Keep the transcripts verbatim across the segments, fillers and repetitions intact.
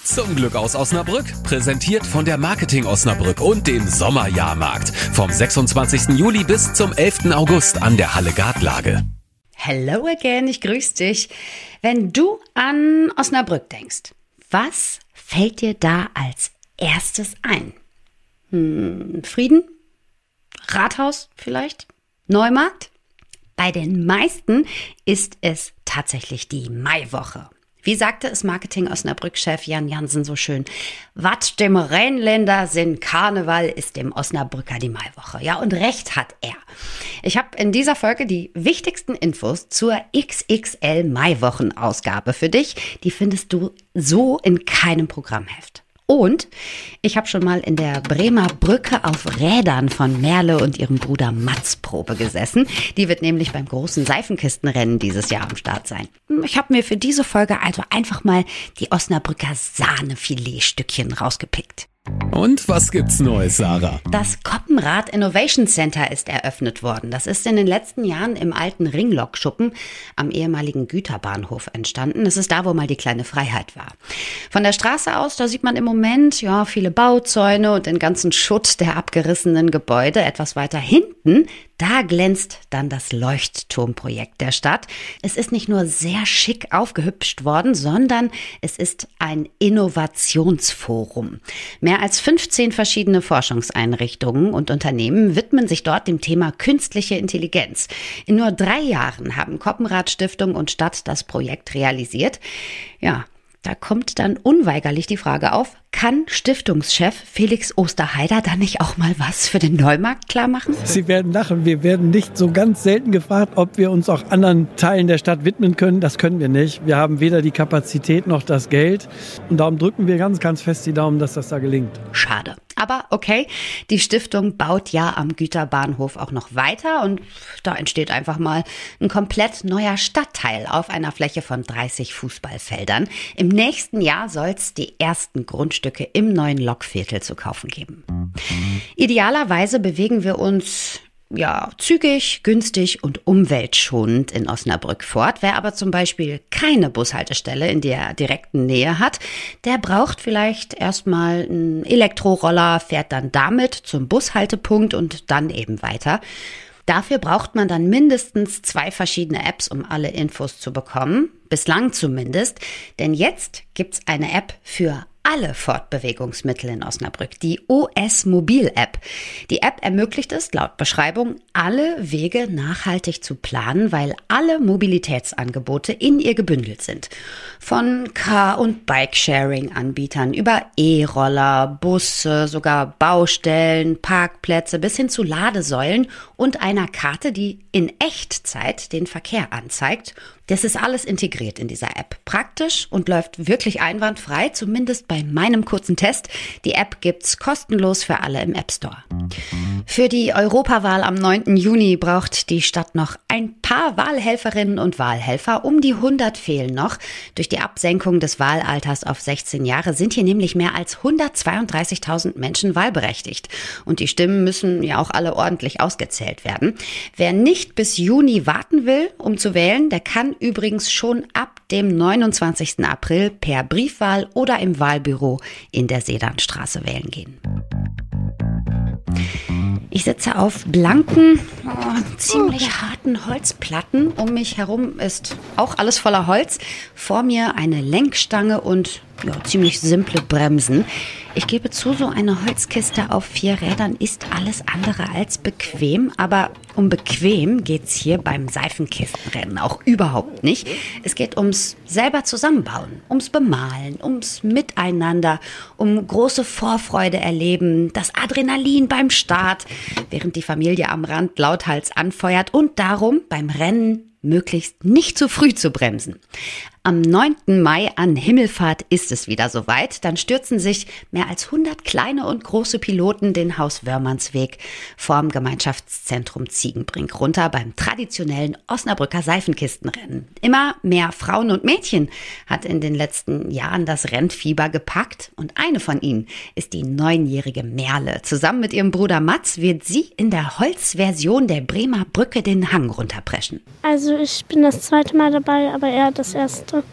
Zum Glück aus Osnabrück, präsentiert von der Marketing Osnabrück und dem Sommerjahrmarkt. Vom sechsundzwanzigsten Juli bis zum elften August an der Halle Gartlage. Hello again, ich grüße dich. Wenn du an Osnabrück denkst, was fällt dir da als erstes ein? Hm, Frieden? Rathaus vielleicht? Neumarkt? Bei den meisten ist es tatsächlich die Maiwoche. Wie sagte es Marketing Osnabrück-Chef Jan Jansen so schön, wat dem Rheinländer sind Karneval, ist dem Osnabrücker die Maiwoche. Ja, und recht hat er. Ich habe in dieser Folge die wichtigsten Infos zur X X L-Maiwochen-Ausgabe für dich. Die findest du so in keinem Programmheft. Und ich habe schon mal in der Bremer Brücke auf Rädern von Merle und ihrem Bruder Mats Probe gesessen. Die wird nämlich beim großen Seifenkistenrennen dieses Jahr am Start sein. Ich habe mir für diese Folge also einfach mal die Osnabrücker Sahnefiletstückchen rausgepickt. Und was gibt's Neues, Sarah? Das Koppenrad Innovation Center ist eröffnet worden. Das ist in den letzten Jahren im alten Ringlokschuppen am ehemaligen Güterbahnhof entstanden. Das ist da, wo mal die kleine Freiheit war. Von der Straße aus, da sieht man im Moment ja viele Bauzäune und den ganzen Schutt der abgerissenen Gebäude. Etwas weiter hinten, da glänzt dann das Leuchtturmprojekt der Stadt. Es ist nicht nur sehr schick aufgehübscht worden, sondern es ist ein Innovationsforum. Mehr als fünfzehn verschiedene Forschungseinrichtungen und Unternehmen widmen sich dort dem Thema künstliche Intelligenz. In nur drei Jahren haben Koppenrad Stiftung und Stadt das Projekt realisiert. Ja, da kommt dann unweigerlich die Frage auf, kann Stiftungschef Felix Osterheider da nicht auch mal was für den Neumarkt klar machen? Sie werden lachen, wir werden nicht so ganz selten gefragt, ob wir uns auch anderen Teilen der Stadt widmen können. Das können wir nicht. Wir haben weder die Kapazität noch das Geld. Und darum drücken wir ganz, ganz fest die Daumen, dass das da gelingt. Schade. Aber okay, die Stiftung baut ja am Güterbahnhof auch noch weiter und da entsteht einfach mal ein komplett neuer Stadtteil auf einer Fläche von dreißig Fußballfeldern. Im nächsten Jahr soll es die ersten Grundstücke im neuen Lokviertel zu kaufen geben. Idealerweise bewegen wir uns ja zügig, günstig und umweltschonend in Osnabrück fort. Wer aber zum Beispiel keine Bushaltestelle in der direkten Nähe hat, der braucht vielleicht erstmal einen Elektroroller, fährt dann damit zum Bushaltepunkt und dann eben weiter. Dafür braucht man dann mindestens zwei verschiedene Apps, um alle Infos zu bekommen. Bislang zumindest. Denn jetzt gibt's eine App für alle Fortbewegungsmittel in Osnabrück, die O S-Mobil-App. Die App ermöglicht es, laut Beschreibung, alle Wege nachhaltig zu planen, weil alle Mobilitätsangebote in ihr gebündelt sind. Von Car- und Bike-Sharing-Anbietern über E-Roller, Busse, sogar Baustellen, Parkplätze bis hin zu Ladesäulen und einer Karte, die in Echtzeit den Verkehr anzeigt. Das ist alles integriert in dieser App. Praktisch und läuft wirklich einwandfrei, zumindest bei meinem kurzen Test. Die App gibt's kostenlos für alle im App Store. Für die Europawahl am neunten Juni braucht die Stadt noch ein paar Wahlhelferinnen und Wahlhelfer. Um die hundert fehlen noch. Durch die Absenkung des Wahlalters auf sechzehn Jahre sind hier nämlich mehr als hundertzweiunddreißigtausend Menschen wahlberechtigt. Und die Stimmen müssen ja auch alle ordentlich ausgezählt werden. Wer nicht bis Juni warten will, um zu wählen, der kann übrigens schon ab dem neunundzwanzigsten April per Briefwahl oder im Wahlbüro in der Sedanstraße wählen gehen. Ich sitze auf blanken, oh, ziemlich harten Holzplatten. Um mich herum ist auch alles voller Holz. Vor mir eine Lenkstange und ja, ziemlich simple Bremsen. Ich gebe zu, so eine Holzkiste auf vier Rädern ist alles andere als bequem. Aber um bequem geht's hier beim Seifenkistenrennen auch überhaupt nicht. Es geht ums selber zusammenbauen, ums Bemalen, ums Miteinander, um große Vorfreude erleben, das Adrenalin beim Start, während die Familie am Rand lauthals anfeuert und darum beim Rennen möglichst nicht zu früh zu bremsen. Am neunten Mai an Himmelfahrt ist es wieder soweit. Dann stürzen sich mehr als hundert kleine und große Piloten den Haus-Wörmannsweg vorm Gemeinschaftszentrum Ziegenbrink runter beim traditionellen Osnabrücker Seifenkistenrennen. Immer mehr Frauen und Mädchen hat in den letzten Jahren das Rennfieber gepackt und eine von ihnen ist die neunjährige Merle. Zusammen mit ihrem Bruder Mats wird sie in der Holzversion der Bremer Brücke den Hang runterpreschen. Also ich bin das zweite Mal dabei, aber er das erste.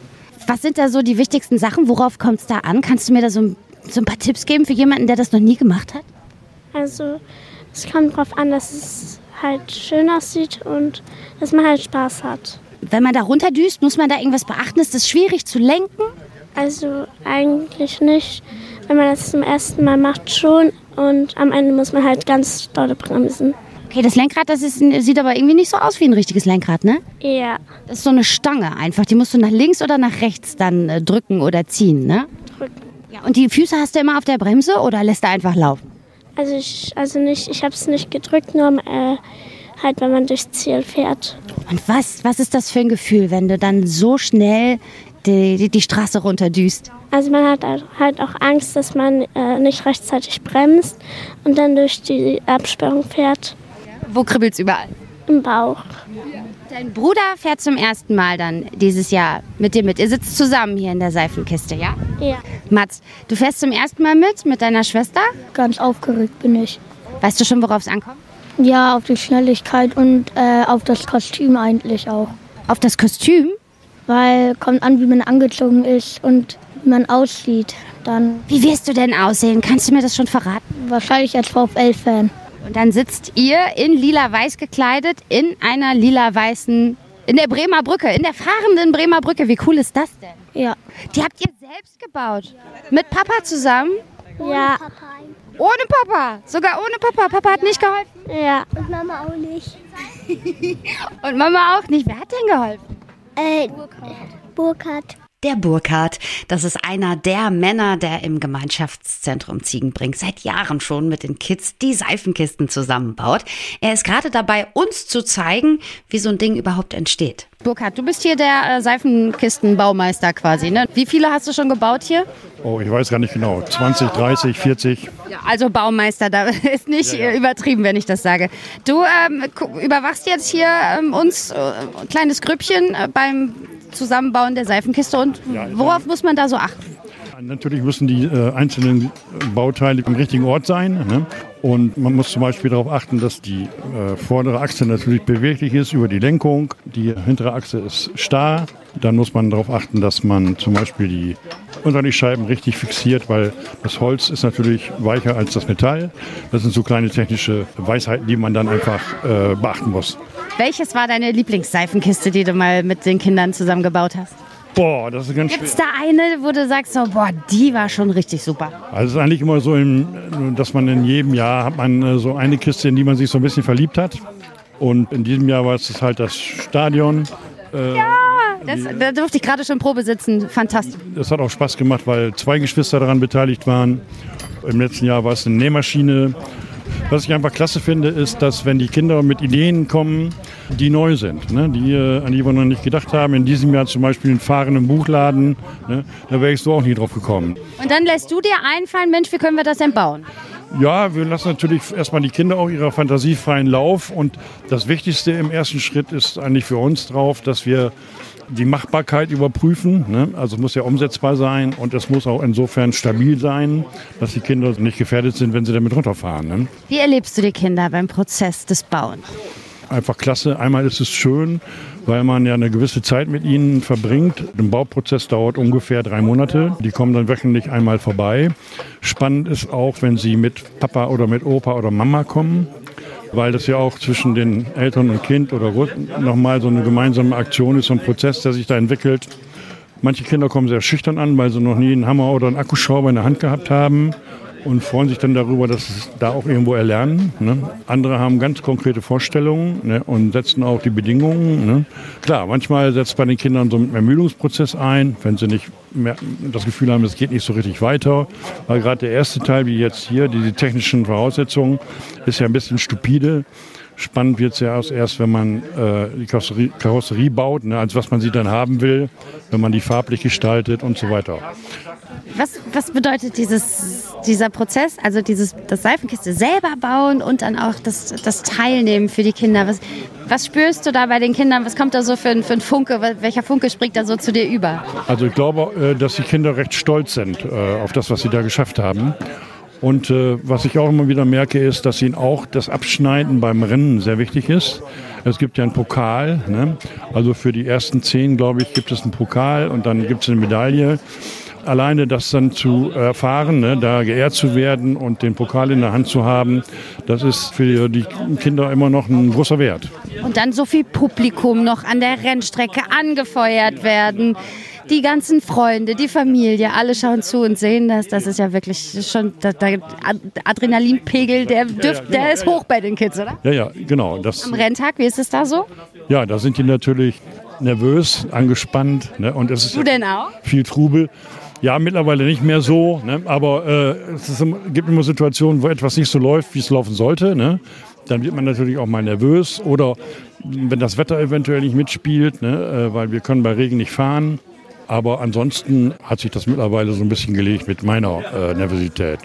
Was sind da so die wichtigsten Sachen? Worauf kommt es da an? Kannst du mir da so ein, so ein paar Tipps geben für jemanden, der das noch nie gemacht hat? Also es kommt darauf an, dass es halt schön aussieht und dass man halt Spaß hat. Wenn man da runterdüst, muss man da irgendwas beachten? Ist das schwierig zu lenken? Also eigentlich nicht. Wenn man das zum ersten Mal macht, schon. Und am Ende muss man halt ganz doll bremsen. Okay, das Lenkrad, das ist, sieht aber irgendwie nicht so aus wie ein richtiges Lenkrad, ne? Ja. Das ist so eine Stange einfach. Die musst du nach links oder nach rechts dann äh, drücken oder ziehen, ne? Drücken. Ja, und die Füße hast du immer auf der Bremse oder lässt du einfach laufen? Also ich, also nicht, ich habe es nicht gedrückt, nur äh, halt, wenn man durchs Ziel fährt. Und was, was ist das für ein Gefühl, wenn du dann so schnell die, die, die Straße runterdüst? Also man hat halt auch Angst, dass man äh, nicht rechtzeitig bremst und dann durch die Absperrung fährt. Wo kribbelt's überall? Im Bauch. Dein Bruder fährt zum ersten Mal dann dieses Jahr mit dir mit. Ihr sitzt zusammen hier in der Seifenkiste, ja? Ja. Mats, du fährst zum ersten Mal mit, mit deiner Schwester? Ganz aufgeregt bin ich. Weißt du schon, worauf es ankommt? Ja, auf die Schnelligkeit und äh, auf das Kostüm eigentlich auch. Auf das Kostüm? Weil kommt an, wie man angezogen ist und wie man aussieht. Dann Wie wirst du denn aussehen? Kannst du mir das schon verraten? wahrscheinlich als VfL-Fan. Und dann sitzt ihr in lila-weiß gekleidet in einer lila-weißen, in der Bremer Brücke, in der fahrenden Bremer Brücke. Wie cool ist das denn? Ja. Die habt ihr selbst gebaut? Mit Papa zusammen? Ja. Ohne Papa? Sogar ohne Papa? Papa hat nicht geholfen? Ja. Und Mama auch nicht. Und Mama auch nicht? Wer hat denn geholfen? Äh, Burkhard. Der Burkhard, das ist einer der Männer, der im Gemeinschaftszentrum Ziegenbrink seit Jahren schon mit den Kids die Seifenkisten zusammenbaut. Er ist gerade dabei, uns zu zeigen, wie so ein Ding überhaupt entsteht. Burkhard, du bist hier der äh, Seifenkistenbaumeister quasi, ne? Wie viele hast du schon gebaut hier? Oh, ich weiß gar nicht genau. zwanzig, dreißig, vierzig. Ja, also Baumeister, da ist nicht Ja, ja. äh, übertrieben, wenn ich das sage. Du ähm, gu- überwachst jetzt hier ähm, uns, äh, ein kleines Grüppchen äh, beim Zusammenbauen der Seifenkiste. Und Ja, worauf muss man da so achten? Natürlich müssen die äh, einzelnen Bauteile am richtigen Ort sein. Ne? Und man muss zum Beispiel darauf achten, dass die äh, vordere Achse natürlich beweglich ist über die Lenkung. Die hintere Achse ist starr. Dann muss man darauf achten, dass man zum Beispiel die Unterlegscheiben richtig fixiert, weil das Holz ist natürlich weicher als das Metall. Das sind so kleine technische Weisheiten, die man dann einfach äh, beachten muss. Welches war deine Lieblingsseifenkiste, die du mal mit den Kindern zusammengebaut hast? Boah, das ist ganz schwer. Gibt es da eine, wo du sagst, so, boah, die war schon richtig super? Also es ist eigentlich immer so, im, dass man in jedem Jahr hat man äh, so eine Kiste, in die man sich so ein bisschen verliebt hat. Und in diesem Jahr war es halt das Stadion. Äh, Das, da durfte ich gerade schon Probe sitzen. Fantastisch. Das hat auch Spaß gemacht, weil zwei Geschwister daran beteiligt waren. Im letzten Jahr war es eine Nähmaschine. Was ich einfach klasse finde, ist, dass wenn die Kinder mit Ideen kommen, die neu sind, ne, die, äh, an die wir noch nicht gedacht haben. In diesem Jahr zum Beispiel einen fahrenden Buchladen, ne, da wäre ich so auch nie drauf gekommen. Und dann lässt du dir einfallen, Mensch, wie können wir das denn bauen? Ja, wir lassen natürlich erstmal die Kinder auch ihrer Fantasie freien Lauf. Und das Wichtigste im ersten Schritt ist eigentlich für uns drauf, dass wir die Machbarkeit überprüfen. Ne? Also es muss ja umsetzbar sein und es muss auch insofern stabil sein, dass die Kinder nicht gefährdet sind, wenn sie damit runterfahren. Ne? Wie erlebst du die Kinder beim Prozess des Bauens? Einfach klasse. Einmal ist es schön, weil man ja eine gewisse Zeit mit ihnen verbringt. Der Bauprozess dauert ungefähr drei Monate. Die kommen dann wöchentlich einmal vorbei. Spannend ist auch, wenn sie mit Papa oder mit Opa oder Mama kommen, weil das ja auch zwischen den Eltern und Kind oder nochmal so eine gemeinsame Aktion ist, so ein Prozess, der sich da entwickelt. Manche Kinder kommen sehr schüchtern an, weil sie noch nie einen Hammer oder einen Akkuschrauber in der Hand gehabt haben und freuen sich dann darüber, dass sie da auch irgendwo erlernen. Ne? Andere haben ganz konkrete Vorstellungen, ne, und setzen auch die Bedingungen. Ne? Klar, manchmal setzt bei den Kindern so ein Ermüdungsprozess ein, wenn sie nicht mehr das Gefühl haben, es geht nicht so richtig weiter. Weil gerade der erste Teil, wie jetzt hier, die technischen Voraussetzungen, ist ja ein bisschen stupide. Spannend wird es ja erst, wenn man äh, die Karosserie, Karosserie baut, ne, als was man sie dann haben will, wenn man die farblich gestaltet und so weiter. Was, was bedeutet dieses, dieser Prozess, also dieses, das Seifenkiste selber bauen und dann auch das, das Teilnehmen für die Kinder? Was, was spürst du da bei den Kindern? Was kommt da so für ein, für ein Funke? Welcher Funke springt da so zu dir über? Also ich glaube, äh, dass die Kinder recht stolz sind äh, auf das, was sie da geschafft haben. Und äh, was ich auch immer wieder merke, ist, dass ihnen auch das Abschneiden beim Rennen sehr wichtig ist. Es gibt ja einen Pokal, ne? Also für die ersten zehn, glaube ich, gibt es einen Pokal und dann gibt es eine Medaille. Alleine das dann zu erfahren, ne, da geehrt zu werden und den Pokal in der Hand zu haben, das ist für die Kinder immer noch ein großer Wert. Und dann so viel Publikum noch an der Rennstrecke angefeuert werden. Die ganzen Freunde, die Familie, alle schauen zu und sehen das. Das ist ja wirklich schon der, der Adrenalinpegel, der, dürft, ja, ja, genau, der ist hoch bei den Kids, oder? Ja, ja, genau. Das, Am Renntag, wie ist es da so? Ja, da sind die natürlich nervös, angespannt. Ne, und es ist du denn auch? Viel Trubel. Ja, mittlerweile nicht mehr so, ne? Aber äh, es ist, gibt immer Situationen, wo etwas nicht so läuft, wie es laufen sollte. Ne? Dann wird man natürlich auch mal nervös oder wenn das Wetter eventuell nicht mitspielt, ne? äh, weil wir können bei Regen nicht fahren. Aber ansonsten hat sich das mittlerweile so ein bisschen gelegt mit meiner äh, Nervosität.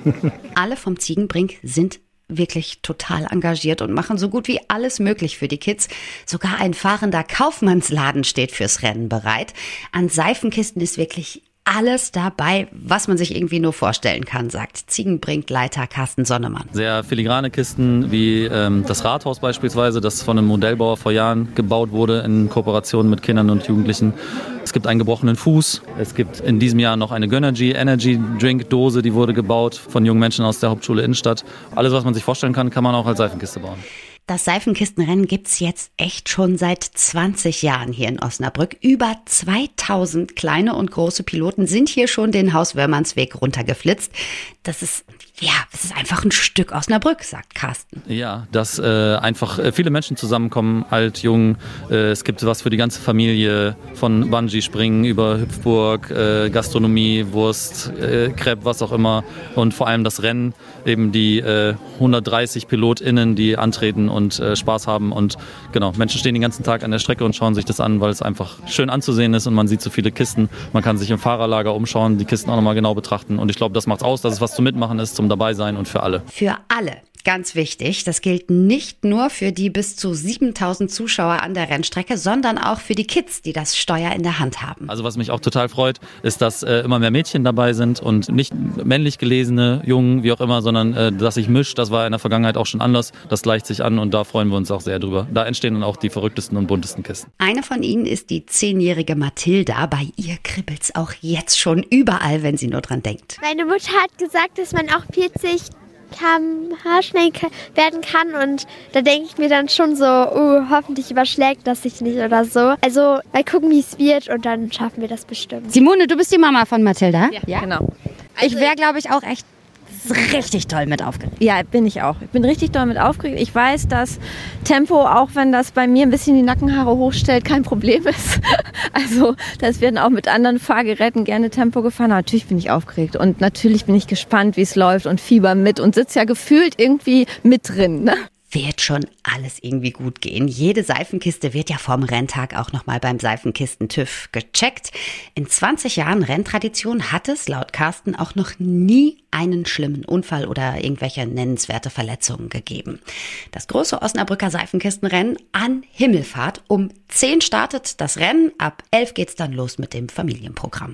Alle vom Ziegenbrink sind wirklich total engagiert und machen so gut wie alles möglich für die Kids. Sogar ein fahrender Kaufmannsladen steht fürs Rennen bereit. An Seifenkisten ist wirklich alles dabei, was man sich irgendwie nur vorstellen kann, sagt Ziegenbrink-Leiter Carsten Sonnemann. Sehr filigrane Kisten wie ähm, das Rathaus beispielsweise, das von einem Modellbauer vor Jahren gebaut wurde in Kooperation mit Kindern und Jugendlichen. Es gibt einen gebrochenen Fuß. Es gibt in diesem Jahr noch eine Gönnergy Energy Drink Dose, die wurde gebaut von jungen Menschen aus der Hauptschule Innenstadt. Alles, was man sich vorstellen kann, kann man auch als Seifenkiste bauen. Das Seifenkistenrennen gibt's jetzt echt schon seit zwanzig Jahren hier in Osnabrück. Über zweitausend kleine und große Piloten sind hier schon den Haus-Wörmannsweg runtergeflitzt. Das ist, ja, das ist einfach ein Stück Osnabrück, sagt Carsten. Ja, dass äh, einfach äh, viele Menschen zusammenkommen, alt, jung. Äh, es gibt was für die ganze Familie, von Bungee-Springen über Hüpfburg, äh, Gastronomie, Wurst, äh, Crepe, was auch immer. Und vor allem das Rennen, eben die äh, hundertdreißig PilotInnen, die antreten und äh, Spaß haben. Und genau, Menschen stehen den ganzen Tag an der Strecke und schauen sich das an, weil es einfach schön anzusehen ist und man sieht so viele Kisten. Man kann sich im Fahrerlager umschauen, die Kisten auch nochmal genau betrachten. Und ich glaube, das macht's aus, dass es was zum Mitmachen ist, zum Dabeisein und für alle. Für alle. Ganz wichtig, das gilt nicht nur für die bis zu siebentausend Zuschauer an der Rennstrecke, sondern auch für die Kids, die das Steuer in der Hand haben. Also was mich auch total freut, ist, dass äh, immer mehr Mädchen dabei sind und nicht männlich gelesene, Jungen, wie auch immer, sondern äh, dass sich mischt. Das war in der Vergangenheit auch schon anders. Das gleicht sich an und da freuen wir uns auch sehr drüber. Da entstehen dann auch die verrücktesten und buntesten Kisten. Eine von ihnen ist die zehnjährige Mathilda. Bei ihr kribbelt's auch jetzt schon überall, wenn sie nur dran denkt. Meine Mutter hat gesagt, dass man auch vierzig Kilometer pro Stunde schnell werden kann und da denke ich mir dann schon so, uh, hoffentlich überschlägt das sich nicht oder so. Also mal gucken, wie es wird und dann schaffen wir das bestimmt. Simone, du bist die Mama von Mathilda? Ja, ja? Genau. Ich wäre, glaube ich, auch echt richtig toll mit aufgeregt. Ja, bin ich auch. Ich bin richtig doll mit aufgeregt. Ich weiß, dass Tempo, auch wenn das bei mir ein bisschen die Nackenhaare hochstellt, kein Problem ist. Also, das werden auch mit anderen Fahrgeräten gerne Tempo gefahren. Aber natürlich bin ich aufgeregt und natürlich bin ich gespannt, wie es läuft und fieber mit und sitze ja gefühlt irgendwie mit drin, ne? Wird schon alles irgendwie gut gehen. Jede Seifenkiste wird ja vorm Renntag auch nochmal beim Seifenkisten-TÜV gecheckt. In zwanzig Jahren Renntradition hat es laut Carsten auch noch nie einen schlimmen Unfall oder irgendwelche nennenswerte Verletzungen gegeben. Das große Osnabrücker Seifenkistenrennen an Himmelfahrt. Um zehn startet das Rennen, ab elf geht's dann los mit dem Familienprogramm.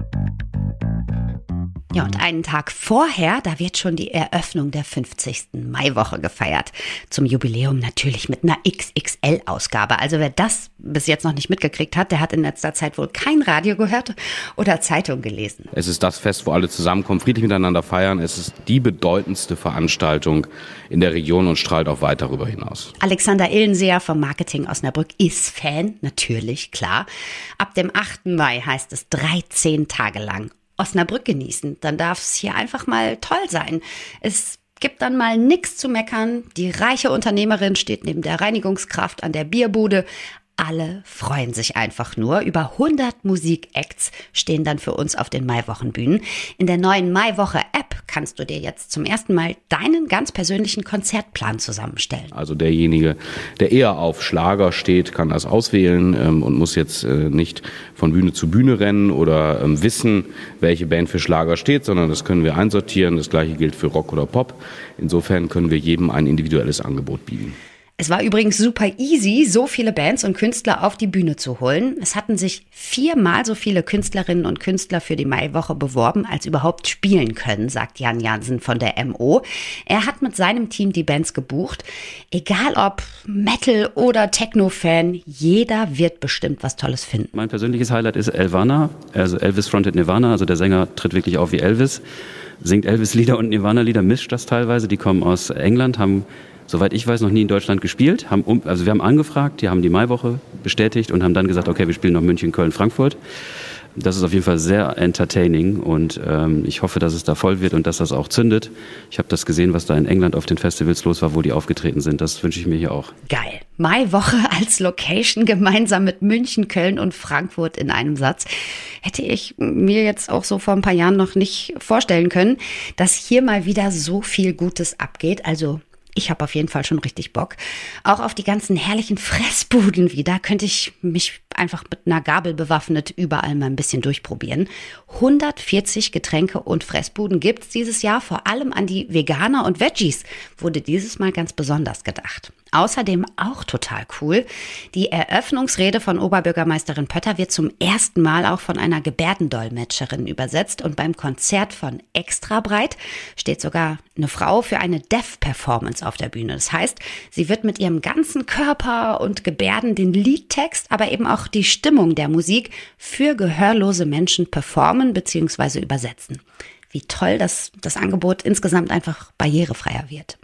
Ja, und einen Tag vorher, da wird schon die Eröffnung der fünfzigsten Maiwoche gefeiert. Zum Jubiläum natürlich mit einer X X L-Ausgabe. Also wer das bis jetzt noch nicht mitgekriegt hat, der hat in letzter Zeit wohl kein Radio gehört oder Zeitung gelesen. Es ist das Fest, wo alle zusammenkommen, friedlich miteinander feiern. Es ist die bedeutendste Veranstaltung in der Region und strahlt auch weit darüber hinaus. Alexander Illenseer vom Marketing Osnabrück ist Fan, natürlich, klar. Ab dem achten Mai heißt es dreizehn Tage lang Osnabrück genießen, dann darf es hier einfach mal toll sein. Es gibt dann mal nichts zu meckern. Die reiche Unternehmerin steht neben der Reinigungskraft an der Bierbude. Alle freuen sich einfach nur. Über hundert Musik-Acts stehen dann für uns auf den Maiwochenbühnen. In der neuen Maiwoche-App kannst du dir jetzt zum ersten Mal deinen ganz persönlichen Konzertplan zusammenstellen. Also derjenige, der eher auf Schlager steht, kann das auswählen ähm, und muss jetzt äh, nicht von Bühne zu Bühne rennen oder ähm, wissen, welche Band für Schlager steht, sondern das können wir einsortieren. Das gleiche gilt für Rock oder Pop. Insofern können wir jedem ein individuelles Angebot bieten. Es war übrigens super easy, so viele Bands und Künstler auf die Bühne zu holen. Es hatten sich viermal so viele Künstlerinnen und Künstler für die Maiwoche beworben, als überhaupt spielen können, sagt Jan Jansen von der M O. Er hat mit seinem Team die Bands gebucht. Egal ob Metal- oder Techno-Fan, jeder wird bestimmt was Tolles finden. Mein persönliches Highlight ist Elvana, also Elvis fronted Nirvana, also der Sänger tritt wirklich auf wie Elvis, singt Elvis-Lieder und Nirvana-Lieder, mischt das teilweise. Die kommen aus England, haben, soweit ich weiß, noch nie in Deutschland gespielt. Haben um, also wir haben angefragt, die haben die Maiwoche bestätigt und haben dann gesagt, okay, wir spielen noch München, Köln, Frankfurt. Das ist auf jeden Fall sehr entertaining und ähm, ich hoffe, dass es da voll wird und dass das auch zündet. Ich habe das gesehen, was da in England auf den Festivals los war, wo die aufgetreten sind. Das wünsche ich mir hier auch. Geil. Maiwoche als Location gemeinsam mit München, Köln und Frankfurt in einem Satz. Hätte ich mir jetzt auch so vor ein paar Jahren noch nicht vorstellen können, dass hier mal wieder so viel Gutes abgeht. Also ich habe auf jeden Fall schon richtig Bock. Auch auf die ganzen herrlichen Fressbuden wieder könnte ich mich einfach mit einer Gabel bewaffnet überall mal ein bisschen durchprobieren. hundertvierzig Getränke und Fressbuden gibt's dieses Jahr. Vor allem an die Veganer und Veggies wurde dieses Mal ganz besonders gedacht. Außerdem auch total cool. Die Eröffnungsrede von Oberbürgermeisterin Pötter wird zum ersten Mal auch von einer Gebärdendolmetscherin übersetzt. Und beim Konzert von Extra Breit steht sogar eine Frau für eine Deaf-Performance auf der Bühne. Das heißt, sie wird mit ihrem ganzen Körper und Gebärden den Liedtext, aber eben auch die Stimmung der Musik für gehörlose Menschen performen bzw. übersetzen. Wie toll, dass das Angebot insgesamt einfach barrierefreier wird.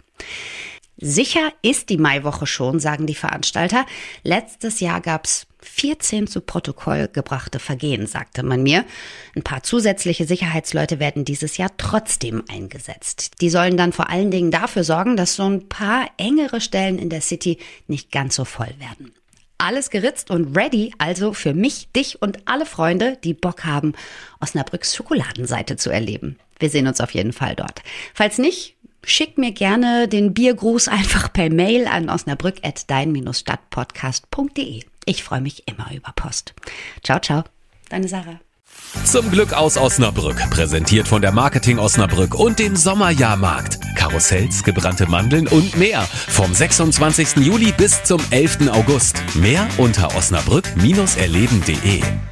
Sicher ist die Maiwoche schon, sagen die Veranstalter. Letztes Jahr gab's vierzehn zu Protokoll gebrachte Vergehen, sagte man mir. Ein paar zusätzliche Sicherheitsleute werden dieses Jahr trotzdem eingesetzt. Die sollen dann vor allen Dingen dafür sorgen, dass so ein paar engere Stellen in der City nicht ganz so voll werden. Alles geritzt und ready, also für mich, dich und alle Freunde, die Bock haben, Osnabrücks Schokoladenseite zu erleben. Wir sehen uns auf jeden Fall dort. Falls nicht, schick mir gerne den Biergruß einfach per Mail an osnabrück at dein stadtpodcast punkt de. Ich freue mich immer über Post. Ciao, ciao. Deine Sarah. Zum Glück aus Osnabrück, präsentiert von der Marketing Osnabrück und dem Sommerjahrmarkt. Karussells, gebrannte Mandeln und mehr. Vom sechsundzwanzigsten Juli bis zum elften August. Mehr unter osnabrück erleben punkt de.